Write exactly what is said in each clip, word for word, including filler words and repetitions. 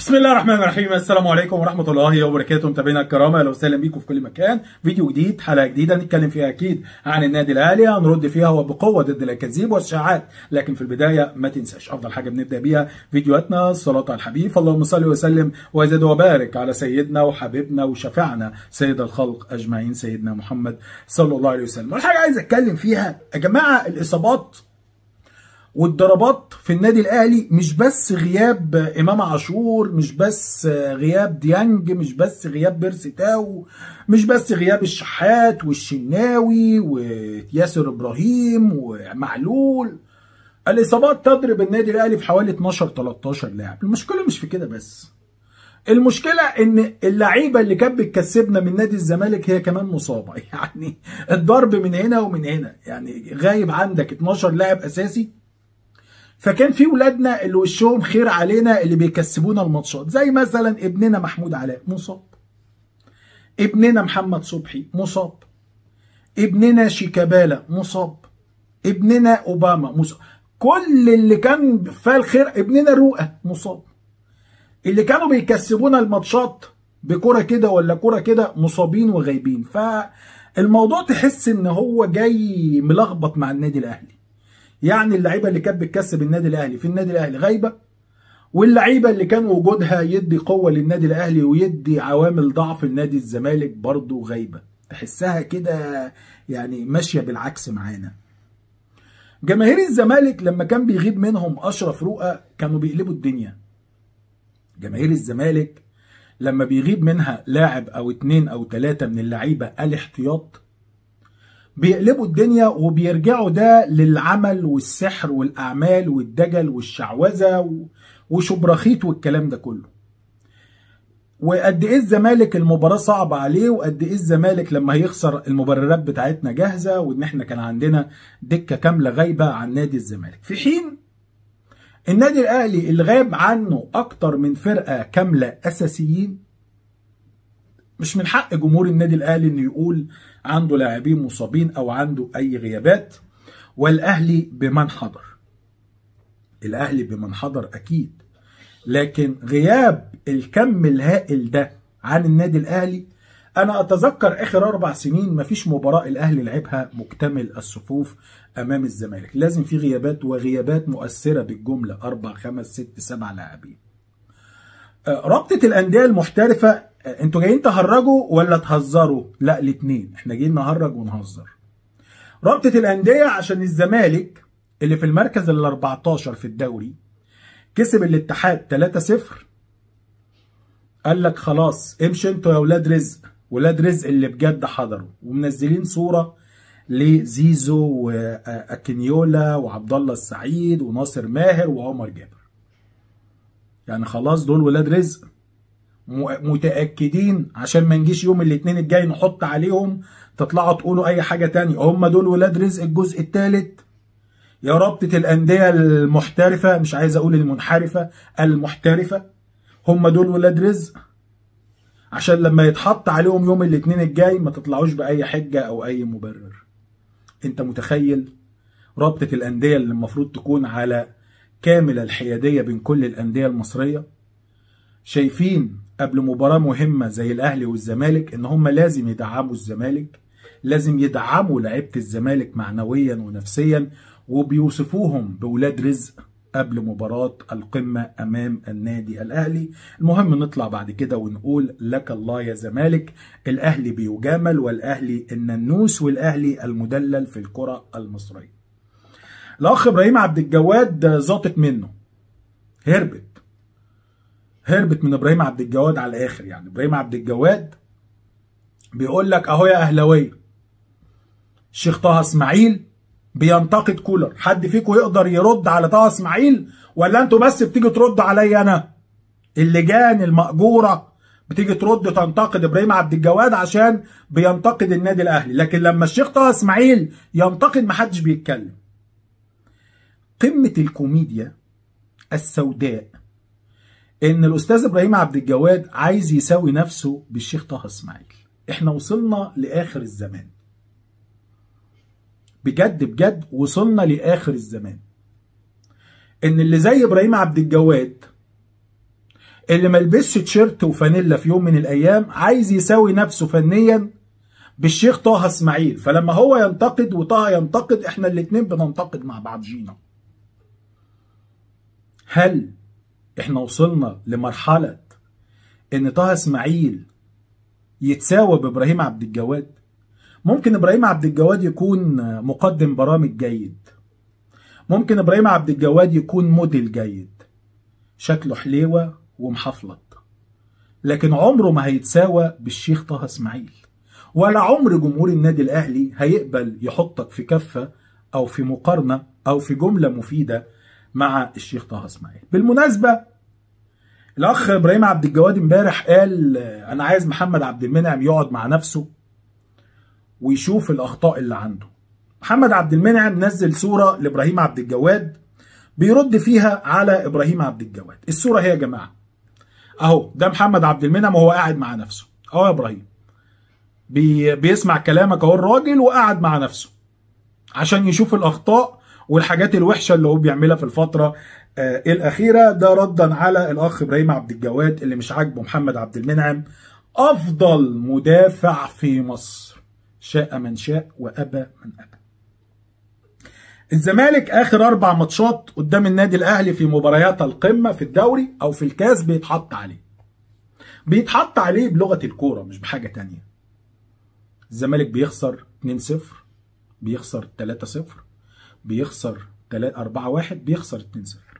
بسم الله الرحمن الرحيم. السلام عليكم ورحمة الله وبركاته. متابعينا الكرام، اهلا وسهلا بيكم في كل مكان. فيديو جديد، حلقة جديدة نتكلم فيها اكيد عن النادي الاهلي، هنرد فيها وبقوة ضد الاكاذيب والشائعات. لكن في البداية ما تنساش افضل حاجة بنبدأ بيها فيديوهاتنا الصلاة على الحبيب، اللهم صل وسلم وزد وبارك على سيدنا وحبيبنا وشفيعنا سيد الخلق اجمعين سيدنا محمد صلى الله عليه وسلم. والحاجة عايز اتكلم فيها يا جماعة، الاصابات والضربات في النادي الاهلي مش بس غياب امام عاشور، مش بس غياب ديانج، مش بس غياب بيرسي تاو، مش بس غياب الشحات والشناوي وياسر ابراهيم ومعلول. الاصابات تضرب النادي الاهلي في حوالي اتناشر تلتاشر لاعب. المشكله مش في كده بس، المشكله ان اللعيبه اللي كانت بتكسبنا من نادي الزمالك هي كمان مصابه. يعني الضرب من هنا ومن هنا، يعني غايب عندك اتناشر لاعب اساسي. فكان في ولادنا اللي وشهم خير علينا اللي بيكسبونا الماتشات، زي مثلا ابننا محمود علاء مصاب، ابننا محمد صبحي مصاب، ابننا شيكابالا مصاب، ابننا اوباما مصاب، كل اللي كان فيها الخير، ابننا رؤى مصاب. اللي كانوا بيكسبونا الماتشات بكرة كده ولا كرة كده مصابين وغايبين. فالموضوع تحس ان هو جاي ملخبط مع النادي الاهلي. يعني اللعيبه اللي كانت بتكسب النادي الاهلي في النادي الاهلي غايبه، واللعيبه اللي كان وجودها يدي قوه للنادي الاهلي ويدي عوامل ضعف لنادي الزمالك برضه غايبه. تحسها كده يعني ماشيه بالعكس معانا. جماهير الزمالك لما كان بيغيب منهم اشرف رؤى كانوا بيقلبوا الدنيا. جماهير الزمالك لما بيغيب منها لاعب او اتنين او تلاته من اللعيبه الاحتياط بيقلبوا الدنيا، وبيرجعوا ده للعمل والسحر والأعمال والدجل والشعوذة وشبرخيت والكلام ده كله. وقد ايه الزمالك المباراة صعبة عليه، وقد ايه الزمالك لما هيخسر المبررات بتاعتنا جاهزة، وان احنا كان عندنا دكة كاملة غايبة عن نادي الزمالك. في حين النادي الاهلي اللي غاب عنه اكتر من فرقة كاملة اساسيين، مش من حق جمهور النادي الاهلي انه يقول عنده لاعبين مصابين او عنده اي غيابات. والاهلي بمن حضر، الاهلي بمن حضر اكيد، لكن غياب الكم الهائل ده عن النادي الاهلي. انا اتذكر اخر اربع سنين مفيش مباراة الاهلي لعبها مكتمل الصفوف امام الزمالك، لازم في غيابات، وغيابات مؤثرة بالجملة، اربع خمس ست سبع لاعبين. رابطة الاندية المحترفة، انتوا جايين تهرجوا ولا تهزروا؟ لا، الاتنين، احنا جايين نهرج ونهزر. رابطة الاندية عشان الزمالك اللي في المركز ال اربعتاشر في الدوري كسب الاتحاد تلاتة صفر، قال لك خلاص امشي انتوا يا ولاد رزق. ولاد رزق اللي بجد حضروا ومنزلين صورة لزيزو واكينيولا وعبد الله السعيد وناصر ماهر وعمر جابر. يعني خلاص دول ولاد رزق، متأكدين عشان ما نجيش يوم الاثنين الجاي نحط عليهم تطلعوا تقولوا اي حاجة تانية. هم دول ولاد رزق الجزء الثالث. يا رابطة الأندية المحترفة، مش عايز اقول المنحرفة، المحترفة، هم دول ولاد رزق عشان لما يتحط عليهم يوم الاثنين الجاي ما تطلعوش بأي حجة او اي مبرر. انت متخيل رابطة الأندية اللي المفروض تكون على كامل الحيادية بين كل الأندية المصرية شايفين قبل مباراة مهمة زي الأهلي والزمالك إن هم لازم يدعموا الزمالك، لازم يدعموا لعيبة الزمالك معنويا ونفسيا، وبيوصفوهم بولاد رزق قبل مباراة القمة أمام النادي الأهلي. المهم نطلع بعد كده ونقول لك الله يا زمالك، الأهلي بيجامل، والأهلي الننوس، والأهلي المدلل في الكرة المصرية. الأخ إبراهيم عبد الجواد زاطت منه، هربت هربت من ابراهيم عبد الجواد على الاخر. يعني ابراهيم عبد الجواد بيقول لك اهو يا اهلاويه، الشيخ طه اسماعيل بينتقد كولر. حد فيكم يقدر يرد على طه اسماعيل ولا انتوا بس بتيجي تردوا عليا انا؟ اللجان المأجوره بتيجي ترد تنتقد ابراهيم عبد الجواد عشان بينتقد النادي الاهلي، لكن لما الشيخ طه اسماعيل ينتقد محدش بيتكلم. قمه الكوميديا السوداء ان الاستاذ ابراهيم عبد الجواد عايز يساوي نفسه بالشيخ طه اسماعيل. احنا وصلنا لاخر الزمان، بجد بجد وصلنا لاخر الزمان، ان اللي زي ابراهيم عبد الجواد اللي ما لبسش تيشيرت وفانيلا في يوم من الايام عايز يساوي نفسه فنيا بالشيخ طه اسماعيل. فلما هو ينتقد وطه ينتقد، احنا الاتنين بننتقد مع بعضينا. هل احنا وصلنا لمرحلة ان طه اسماعيل يتساوى بابراهيم عبد الجواد؟ ممكن ابراهيم عبد الجواد يكون مقدم برامج جيد، ممكن ابراهيم عبد الجواد يكون موديل جيد، شكله حليوة ومحفلط، لكن عمره ما هيتساوى بالشيخ طه اسماعيل. ولا عمر جمهور النادي الاهلي هيقبل يحطك في كفة او في مقارنة او في جملة مفيدة مع الشيخ طه اسماعيل. بالمناسبة الاخ ابراهيم عبد الجواد امبارح قال انا عايز محمد عبد المنعم يقعد مع نفسه ويشوف الاخطاء اللي عنده. محمد عبد المنعم نزل صورة لابراهيم عبد الجواد بيرد فيها على ابراهيم عبد الجواد. الصورة هي يا جماعة اهو، ده محمد عبد المنعم وهو قاعد مع نفسه اهو. يا ابراهيم بي بيسمع كلامك اهو الراجل وقاعد مع نفسه عشان يشوف الاخطاء والحاجات الوحشه اللي هو بيعملها في الفتره آه الاخيره. ده ردا على الاخ ابراهيم عبد الجواد اللي مش عاجبه محمد عبد المنعم افضل مدافع في مصر، شاء من شاء وابى من ابى. الزمالك اخر اربع ماتشات قدام النادي الاهلي في مباريات القمه في الدوري او في الكاس بيتحط عليه، بيتحط عليه بلغه الكوره مش بحاجه تانية. الزمالك بيخسر اتنين صفر، بيخسر تلاتة صفر، بيخسر أربعة واحد، بيخسر اتنين صفر.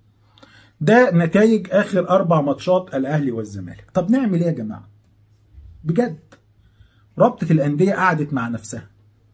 ده نتائج اخر اربع ماتشات الاهلي والزمالك. طب نعمل ايه يا جماعه؟ بجد رابطه الانديه قعدت مع نفسها.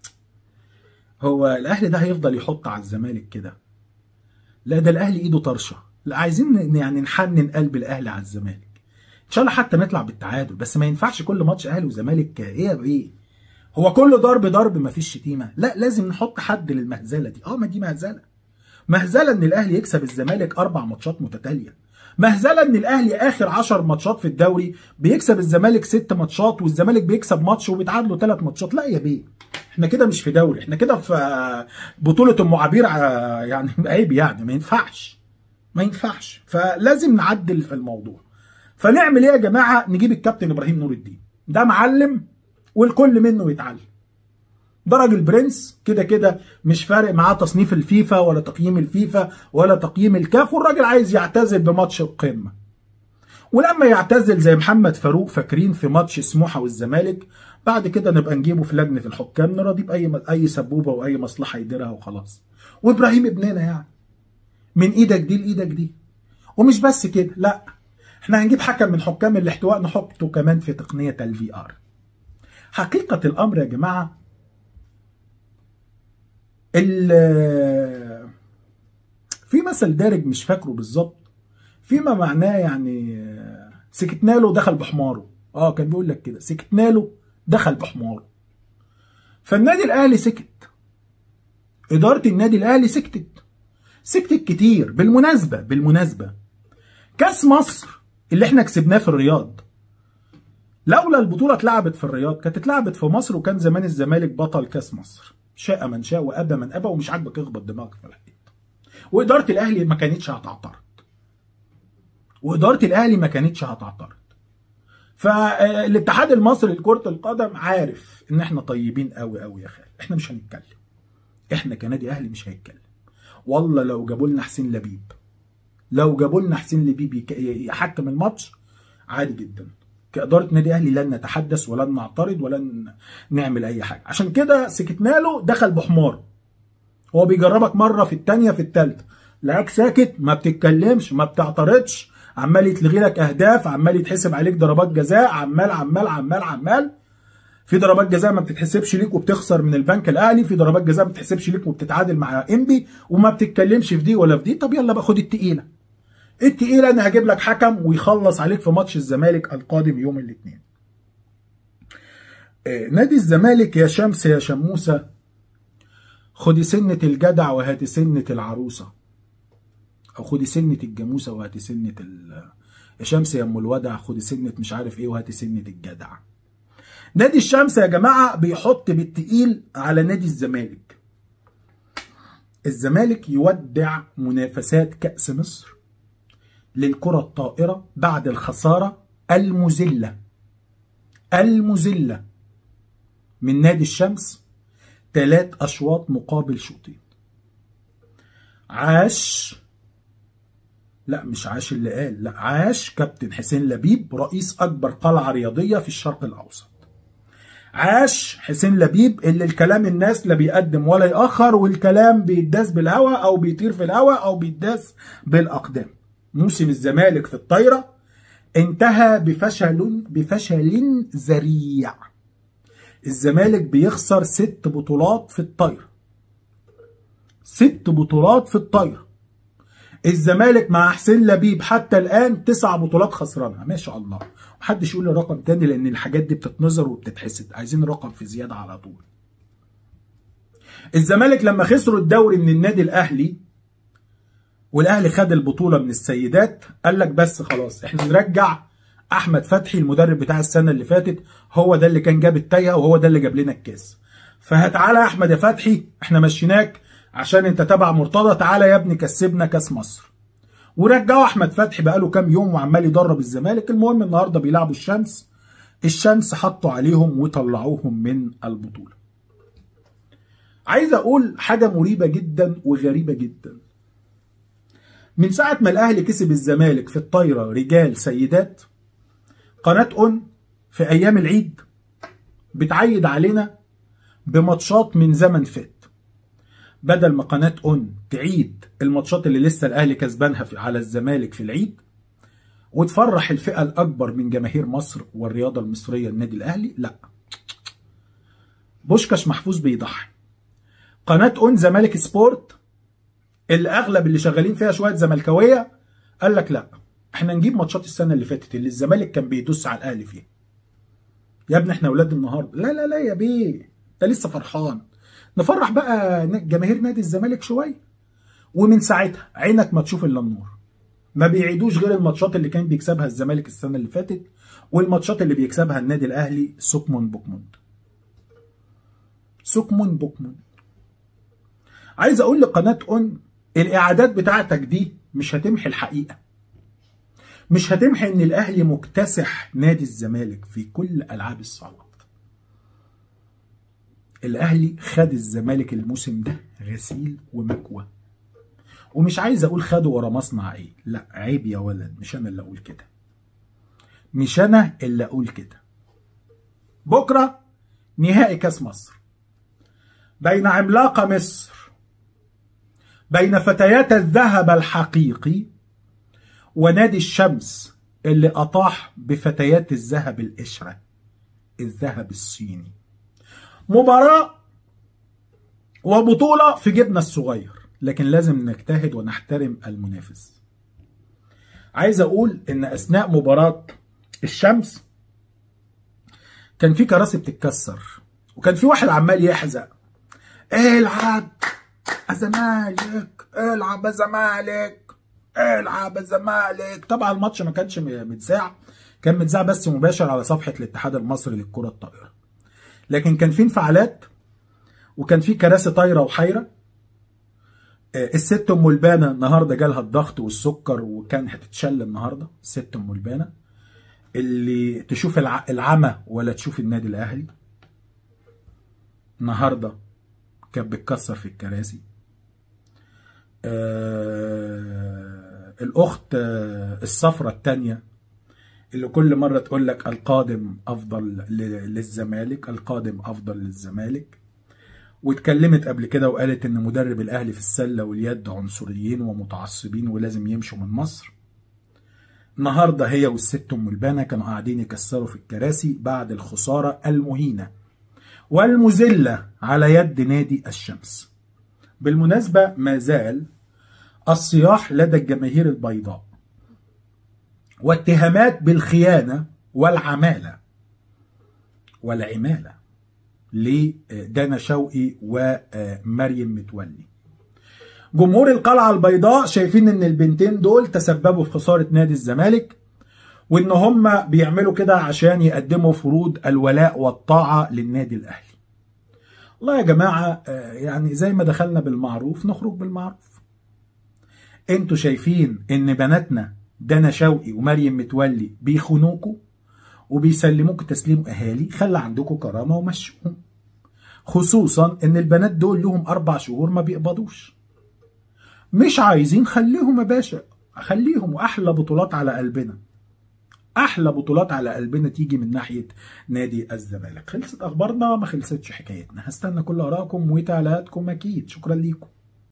هو الاهلي ده هيفضل يحط على الزمالك كده؟ لا، ده الاهلي ايده طرشه. لا، عايزين يعني نحنن قلب الاهلي على الزمالك ان شاء الله حتى نطلع بالتعادل، بس ما ينفعش كل ماتش اهلي وزمالك ايه يا بايه. هو كله ضرب ضرب مفيش شتيمه؟ لا، لازم نحط حد للمهزله دي. اه ما دي مهزله. مهزله ان الاهلي يكسب الزمالك اربع ماتشات متتاليه. مهزله ان الاهلي اخر عشر ماتشات في الدوري بيكسب الزمالك ست ماتشات والزمالك بيكسب ماتش وبيتعادلوا ثلاث ماتشات. لا يا بيه، احنا كده مش في دوري، احنا كده في بطوله ام عبير. يعني عيب، يعني ما ينفعش ما ينفعش. فلازم نعدل في الموضوع. فنعمل ايه يا جماعه؟ نجيب الكابتن ابراهيم نور الدين، ده معلم والكل منه يتعلم. ده راجل برنس كده كده، مش فارق معاه تصنيف الفيفا ولا تقييم الفيفا ولا تقييم الكاف، والراجل عايز يعتزل بماتش القمه. ولما يعتزل زي محمد فاروق فاكرين في ماتش سموحه والزمالك، بعد كده نبقى نجيبه في لجنه الحكام نراضيه باي اي سبوبه واي مصلحه يديرها وخلاص. وابراهيم ابننا يعني من ايدك دي لايدك دي. ومش بس كده، لا، احنا هنجيب حكم من حكام الاحتواء نحطه كمان في تقنيه الفي ار. حقيقه الامر يا جماعه، في مثل دارج مش فاكره بالظبط، فيما معناه يعني سكتنا له دخل بحماره. اه كان بيقول لك كده، سكتنا له دخل بحماره. فالنادي الاهلي سكت، اداره النادي الاهلي سكتت سكتت كتير. بالمناسبه بالمناسبه كاس مصر اللي احنا كسبناه في الرياض، لولا البطوله اتلعبت في الرياض كانت اتلعبت في مصر وكان زمان الزمالك بطل كاس مصر. شاء من شاء وابى من ابى، ومش عاجبك اخبط دماغك في الحيط. واداره الاهلي ما كانتش هتعترض، واداره الاهلي ما كانتش هتعترض. فالاتحاد المصري لكره القدم عارف ان احنا طيبين قوي قوي يا خالد، احنا مش هنتكلم. احنا كنادي اهلي مش هيتكلم. والله لو جابوا لنا حسين لبيب، لو جابوا لنا حسين لبيب يحكم الماتش عادي جدا، كإدارة نادي أهلي لن نتحدث ولن نعترض ولن نعمل أي حاجة. عشان كده سكتنا له دخل بحمار. هو بيجربك مرة في التانية في التالتة، لقاك ساكت ما بتتكلمش ما بتعترضش، عمال يتلغي لك أهداف، عمال يتحسب عليك ضربات جزاء، عمال عمال عمال عمال. في ضربات جزاء ما بتتحسبش ليك وبتخسر من البنك الأهلي، في ضربات جزاء ما بتتحسبش ليك وبتتعادل مع إنبي، وما بتتكلمش في دي ولا في دي. طب يلا بقى خد التقيلة. التقيلة انا هجيب لك حكم ويخلص عليك في ماتش الزمالك القادم يوم الاثنين. آه نادي الزمالك يا شمس يا شموسة، خدي سنة الجدع وهاتي سنة العروسة، او خدي سنة الجاموسة وهاتي سنة ال يا شمس يا ام الودع، خدي سنة مش عارف ايه وهاتي سنة الجدع. نادي الشمس يا جماعة بيحط بالتقيل على نادي الزمالك. الزمالك يودع منافسات كأس مصر للكرة الطائرة بعد الخسارة المذلة المذلة من نادي الشمس ثلاث أشواط مقابل شوطين. عاش، لا مش عاش اللي قال، لا عاش كابتن حسين لبيب رئيس أكبر قلعة رياضية في الشرق الأوسط. عاش حسين لبيب اللي الكلام الناس لا بيقدم ولا يأخر، والكلام بيداس بالهواء أو بيطير في الهواء أو بيداس بالأقدام. موسم الزمالك في الطايرة انتهى بفشل بفشل ذريع. الزمالك بيخسر ست بطولات في الطايرة، ست بطولات في الطايرة. الزمالك مع حسين لبيب حتى الآن تسع بطولات خسرانها، ما شاء الله. محدش يقول لي رقم تاني لأن الحاجات دي بتتنظر وبتتحسد، عايزين رقم في زيادة على طول. الزمالك لما خسروا الدوري من النادي الأهلي والأهلي خد البطولة من السيدات، قال لك بس خلاص احنا نرجع أحمد فتحي المدرب بتاع السنة اللي فاتت، هو ده اللي كان جاب التايهة وهو ده اللي جاب لنا الكاس. فهتعالى يا أحمد يا فتحي، احنا مشيناك عشان انت تبع مرتضى، تعالى يا ابني كسبنا كاس مصر. ورجعوا احمد فتحي بقاله كام يوم وعمال يدرب الزمالك. المهم النهارده بيلعبوا الشمس، الشمس حطوا عليهم وطلعوهم من البطوله. عايز اقول حاجه مريبه جدا وغريبه جدا. من ساعه ما الاهلي كسب الزمالك في الطايره رجال سيدات، قناه اون في ايام العيد بتعيد علينا بماتشات من زمن فات، بدل ما قناة اون تعيد الماتشات اللي لسه الاهلي كسبانها على الزمالك في العيد وتفرح الفئة الاكبر من جماهير مصر والرياضة المصرية النادي الاهلي، لا، بوشكاش محفوظ بيضحي. قناة اون زمالك سبورت اللي اغلب اللي شغالين فيها شوية زملكاوية قال لك لا، احنا نجيب ماتشات السنة اللي فاتت اللي الزمالك كان بيدوس على الاهلي فيها. يا ابني احنا اولاد النهارده، لا لا لا يا بيه، انت لسه فرحان. نفرح بقى جماهير نادي الزمالك شويه، ومن ساعتها عينك ما تشوف الا النور. ما بيعيدوش غير الماتشات اللي كان بيكسبها الزمالك السنه اللي فاتت، والماتشات اللي بيكسبها النادي الاهلي سكمون بوكموند سكمون بوكموند. عايز اقول لقناه اون الاعادات بتاعتك دي مش هتمحي الحقيقه، مش هتمحي ان الاهلي مكتسح نادي الزمالك في كل العاب الصالات. الاهلي خد الزمالك الموسم ده غسيل ومكوى، ومش عايز اقول خده ورا مصنع ايه، لا عيب يا ولد، مش انا اللي اقول كده، مش انا اللي اقول كده. بكره نهائي كاس مصر بين عملاقه مصر، بين فتيات الذهب الحقيقي ونادي الشمس اللي اطاح بفتيات الذهب القشره، الذهب الصيني. مباراة وبطولة في جيبنا الصغير، لكن لازم نجتهد ونحترم المنافس. عايز اقول ان اثناء مباراة الشمس كان في كراسي بتتكسر، وكان في واحد عمال يحزق، العب يا زمالك، العب يا زمالك، العب يا زمالك. طبعا الماتش ما كانش متذاع، كان متذاع بس مباشر على صفحة الاتحاد المصري للكرة الطائرة، لكن كان في انفعالات وكان في كراسي طايره وحيره. الست ام البانه النهارده جالها الضغط والسكر وكان هتتشل النهارده. الست ام البانه اللي تشوف العمى ولا تشوف النادي الاهلي، النهارده كانت بتكسر في الكراسي. آه الاخت آه الصفرة الثانيه اللي كل مرة تقول لك القادم أفضل للزمالك، القادم أفضل للزمالك، واتكلمت قبل كده وقالت إن مدرب الأهلي في السلة واليد عنصريين ومتعصبين ولازم يمشوا من مصر. النهاردة هي والست أم البانة كانوا قاعدين يكسروا في الكراسي بعد الخسارة المهينة والمذلة على يد نادي الشمس. بالمناسبة ما زال الصياح لدى الجماهير البيضاء واتهامات بالخيانة والعمالة والعمالة لدانا شوقي ومريم متولي. جمهور القلعة البيضاء شايفين ان البنتين دول تسببوا في خسارة نادي الزمالك، وان هم بيعملوا كده عشان يقدموا فروض الولاء والطاعة للنادي الاهلي. والله يا جماعة يعني زي ما دخلنا بالمعروف نخرج بالمعروف. انتوا شايفين ان بناتنا دانا شوقي ومريم متولي بيخونوكوا وبيسلموكوا تسليم اهالي، خلى عندكم كرامه ومشوهم. خصوصا ان البنات دول لهم اربع شهور ما بيقبضوش. مش عايزين خليهم يا باشا، خليهم. واحلى بطولات على قلبنا، احلى بطولات على قلبنا تيجي من ناحيه نادي الزمالك. خلصت اخبارنا؟ ما خلصتش حكايتنا. هستنى كل ارائكم وتعليقاتكم اكيد. شكرا ليكم.